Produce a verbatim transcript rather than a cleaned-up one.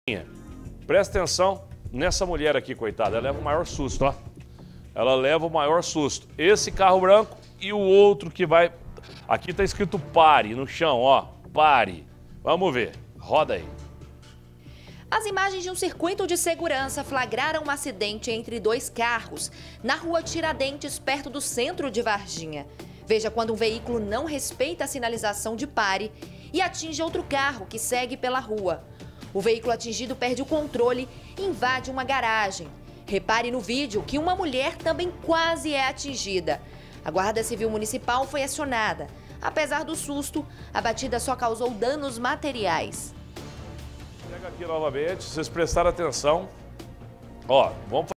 Presta atenção nessa mulher aqui, coitada. Ela leva o maior susto, ó. Ela leva o maior susto. Esse carro branco e o outro que vai... Aqui tá escrito pare no chão, ó. Pare. Vamos ver. Roda aí. As imagens de um circuito de segurança flagraram um acidente entre dois carros na rua Tiradentes, perto do centro de Varginha. Veja quando um veículo não respeita a sinalização de pare e atinge outro carro que segue pela rua. O veículo atingido perde o controle e invade uma garagem. Repare no vídeo que uma mulher também quase é atingida. A Guarda Civil Municipal foi acionada. Apesar do susto, a batida só causou danos materiais. Pega aqui novamente, vocês prestaram atenção. Ó, vamos